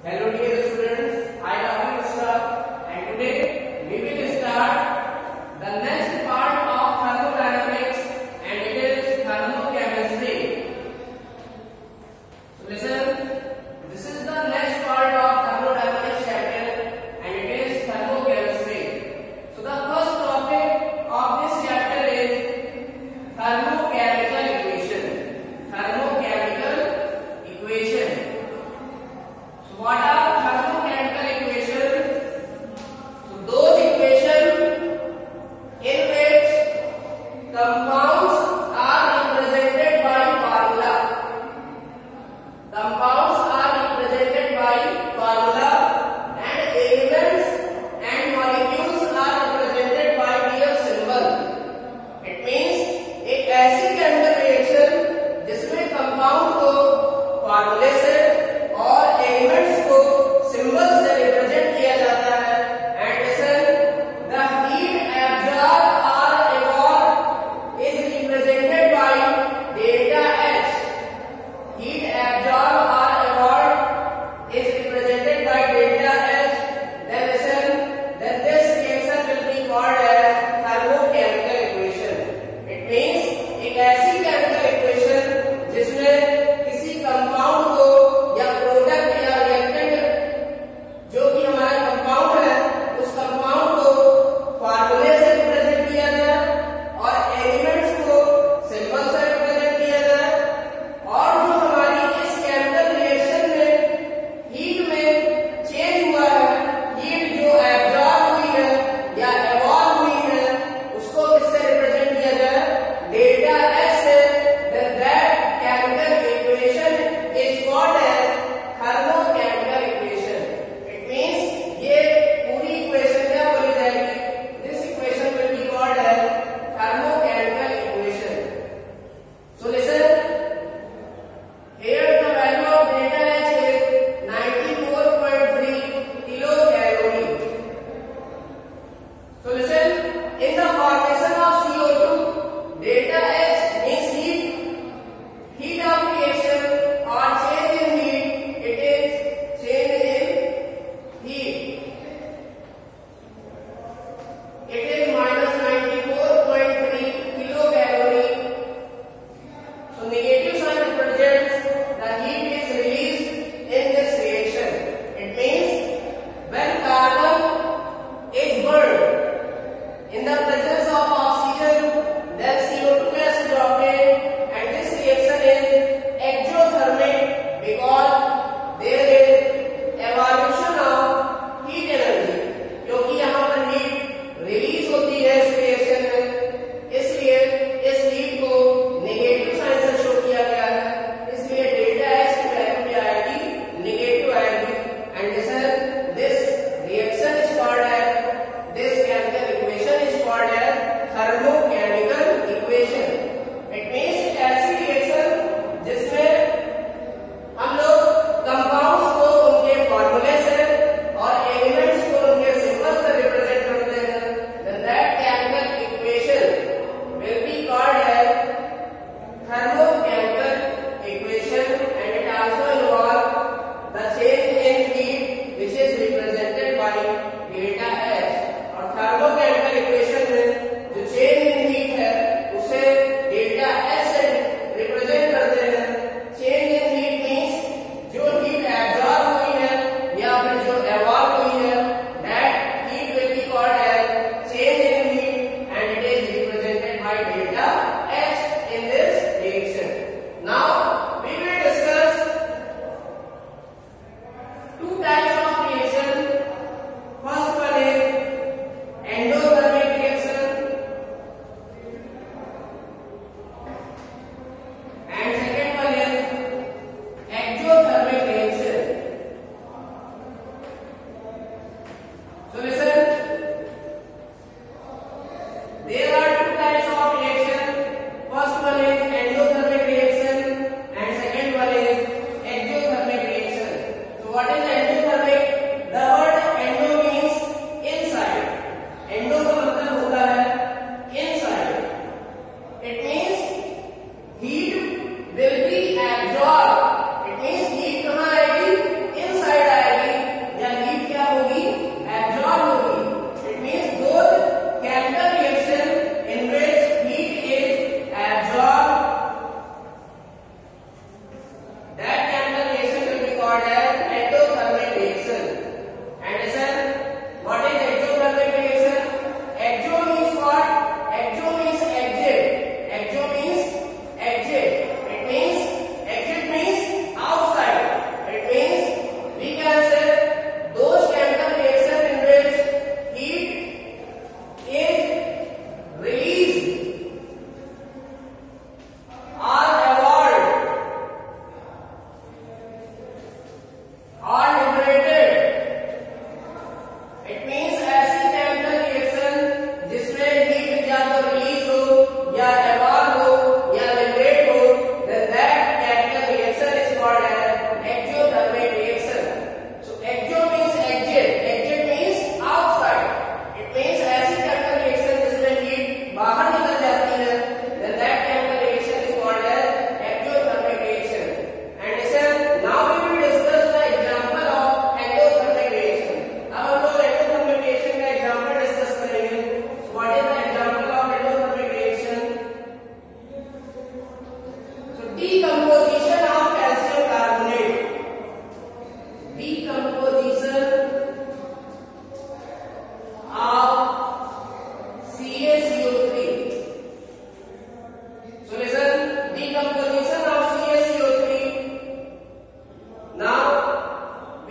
Hello dear students, I am Rahul Mishra and today we will start the next part of thermodynamics and it is thermochemistry. So listen, this is the next part of thermodynamics chapter and it is thermochemistry. So the first topic of this chapter is thermochemical equation. Thermochemical equation. So what are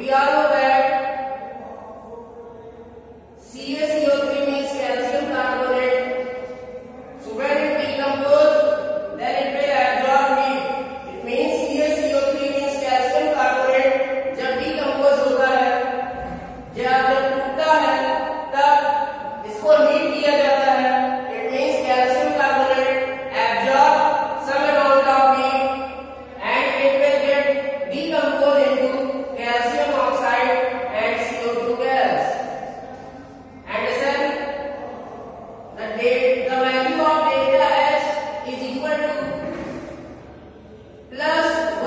we all know that CaCO3 means calcium carbonate. So when it decomposes, then it will absorb heat. It means CaCO3 means calcium carbonate. जब decompose होता है, जब टूटता है, तब इसको heat किया जाता है. It means calcium carbonate absorb some amount of heat and it will get decomposed into calcium oxide and CO2 gas. The value of delta H is equal to plus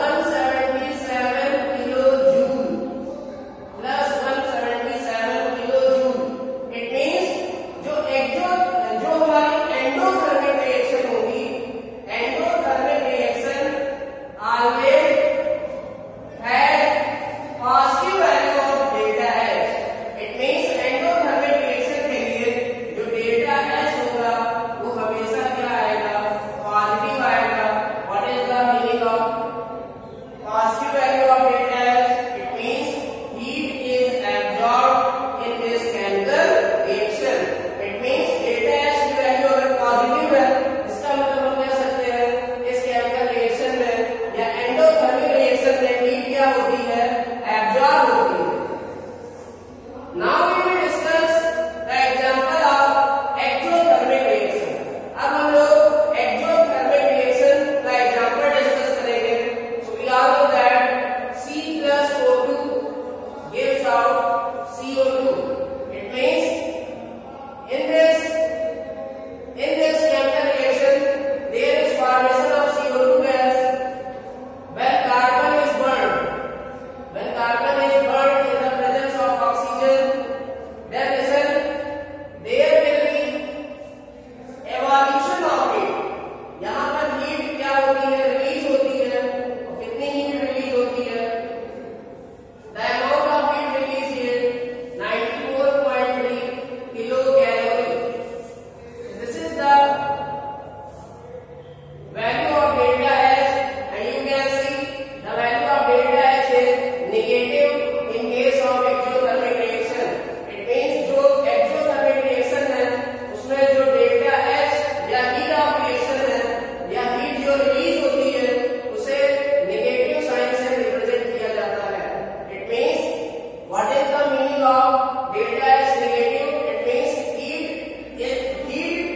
177 kilojoule. Plus 177 kilojoule. It means जो हमारी endothermic reaction होगी, endothermic reaction always has positive value of delta H. It means endothermic reaction के लिए जो delta H होगा वो हमेशा क्या आएगा, पॉजिटिव आएगा. What is the meaning of positive value of delta H? It means heat is absorbed in this chemical reaction. It means delta H की वैल्यू अगर पॉजिटिव है, इसका मतलब हम कह सकते हैं इस केमिकल रिएक्शन में या एंडोथर्मिक रिएक्शन में हीट क्या होती है, एब्जॉर्ब होती है. Now we will discuss the example of exothermic reaction. अब हम लोग exothermic reaction का example discuss करेंगे. So we all know that C plus O2 gives out CO2. It means in this chemical reaction there is formation of CO2 gas when carbon is burned. When carbon is burned in the presence of oxygen, then listen, there will be evolution of heat. यहाँ पर heat क्या होती है, release होती है. और कितनी heat release होती है? The amount of heat released is 94.3 kilocalorie. This is the value of delta H, and you can see the value of delta H is negative in case of exothermic reaction. It means जो exothermic reaction है उसमें जो delta H या heat of reaction है या heat जो release होती है उसे negative sign से represent किया जाता है. It means what is the meaning of delta H negative? It means heat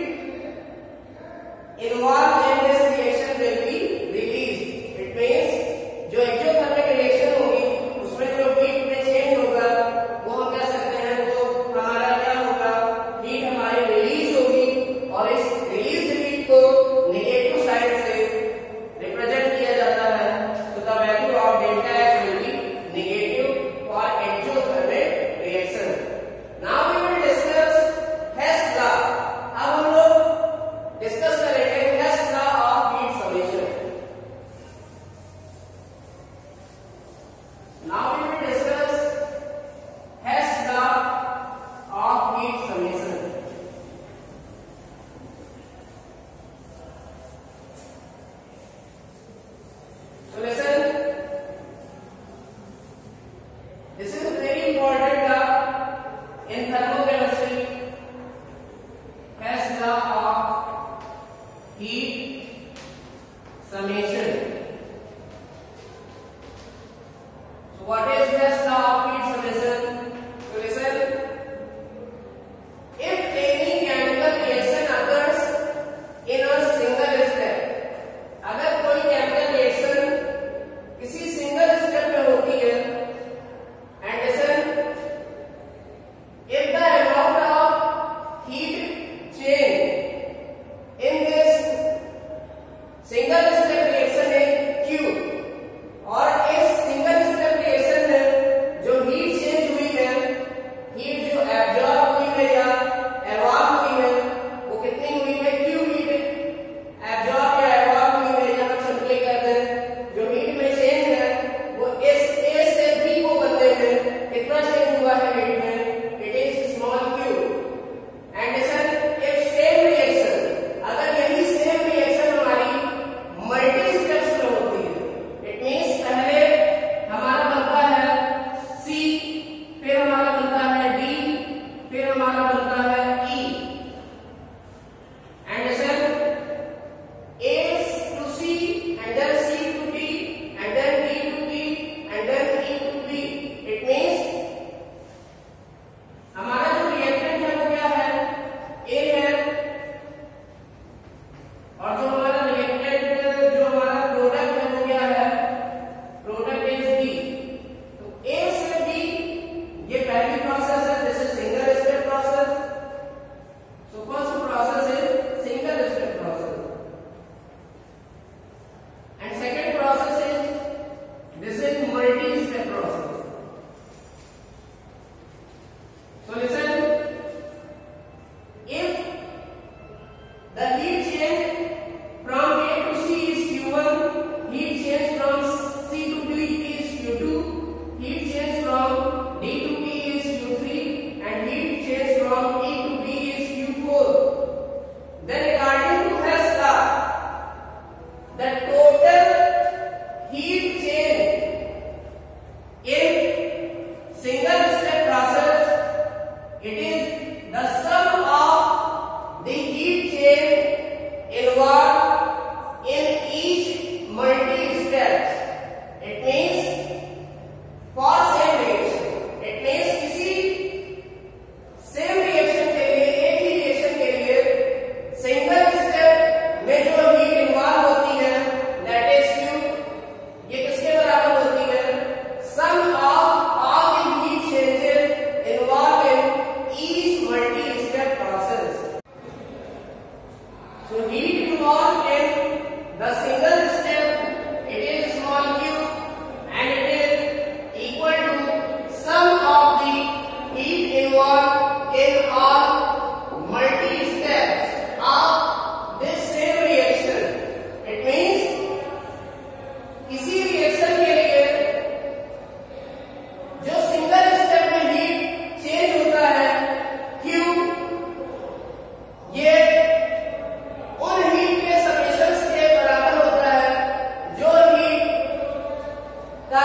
involved in this reaction will be released. It means जो exothermic reaction होगी उसमें जो heat में change होगा वो हम कह सकते हैं वो हमारा क्या होगा, heat हमारी release होगी और इस released heat को negative side से represent किया जाता है. So the value of delta H will be negative for exothermic reaction. Now we will discuss Hess law. अब हम लोग डिस्कस करेंगे Hess law of heat summation. Now we will discuss Hess law of heat summation. So listen, this is a very important law in thermochemistry. Hess law of heat summation. So what is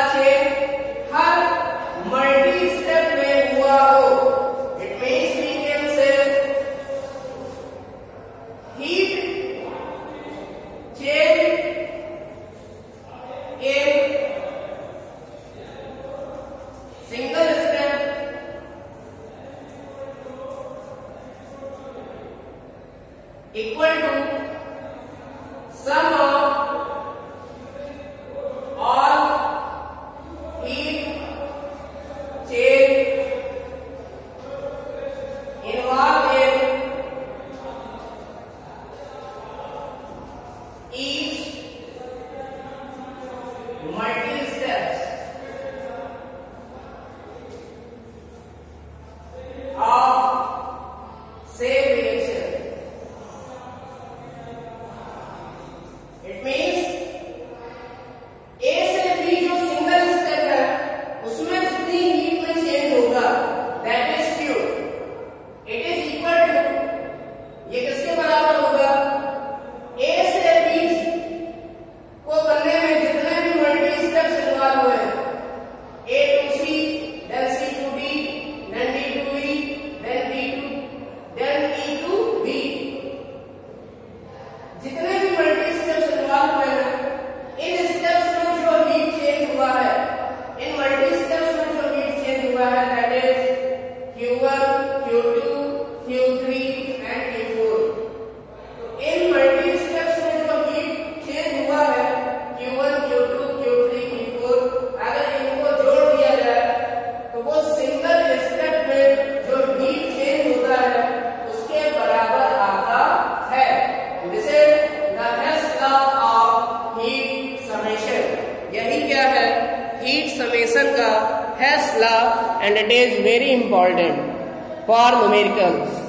change हर multi step में हुआ हो, it means we can say heat change in single step equal to sum of all heat change involved in each multi steps of same reaction. It means A से B जो single step है उसमें जितनी heat में change होगा that is Q. It is equal to, ये किसके बराबर होगा, A से B को करने में जितने भी मल्टी स्टेप्स इन्वॉल्व हुए हैं, A to C, then C to D, then D to E, then E to B, जितने भी मल्टी स्टेप्स इन्वॉल्व हुए हैं, इन स्टेप्स में जो हीट चेंज हुआ है, इन मल्टी स्टेप्स में जो हीट चेंज हुआ है that is Q1, Q2, Q3 and Q4. तो इन मल्टी स्टेप्स में जो हीट चेंज हुआ है Q1, Q2, Q3, Q4, अगर इनको जोड़ दिया जाए तो वो सिंगल स्टेप में जो हीट चेंज होता है उसके बराबर आता है. This is the Hess law of heat summation. यही क्या है, हीट समेशन का Hess law, and it is very important for numericals.